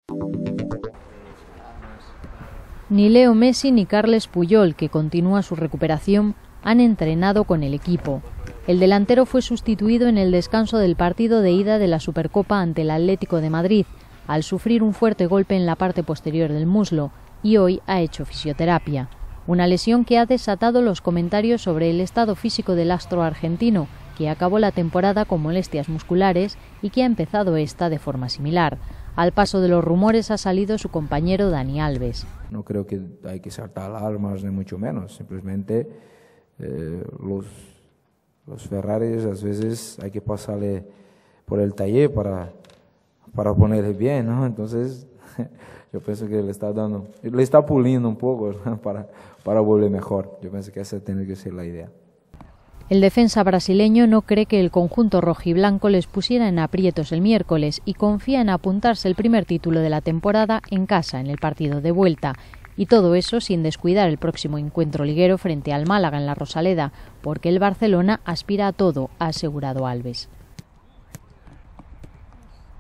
Ni Leo Messi ni Carles Puyol, que continúa su recuperación, han entrenado con el equipo. El delantero fue sustituido en el descanso del partido de ida de la Supercopa ante el Atlético de Madrid, al sufrir un fuerte golpe en la parte posterior del muslo, y hoy ha hecho fisioterapia. Una lesión que ha desatado los comentarios sobre el estado físico del astro argentino, que acabó la temporada con molestias musculares y que ha empezado esta de forma similar. Al paso de los rumores ha salido su compañero Dani Alves. No creo que hay que saltar alarmas ni mucho menos, simplemente los Ferraris a veces hay que pasarle por el taller para ponerle bien, ¿no? Entonces yo pienso que le está puliendo un poco, ¿no? para volver mejor. Yo pienso que esa tiene que ser la idea. El defensa brasileño no cree que el conjunto rojiblanco les pusiera en aprietos el miércoles y confía en apuntarse el primer título de la temporada en casa en el partido de vuelta. Y todo eso sin descuidar el próximo encuentro liguero frente al Málaga en la Rosaleda, porque el Barcelona aspira a todo, ha asegurado Alves.